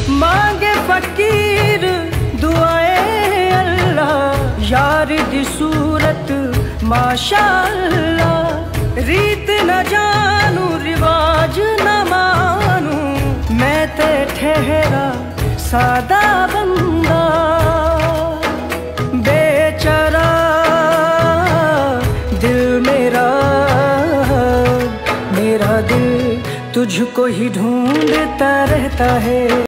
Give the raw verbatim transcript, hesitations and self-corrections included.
मांगे फकीर दुआए अल्लाह, यार दी सूरत माशाअल्लाह। रीत न जानू रिवाज न मानू, मैं ते ठहरा सादा बंदा। बेचारा दिल मेरा, मेरा दिल तुझको ही ढूंढता रहता है।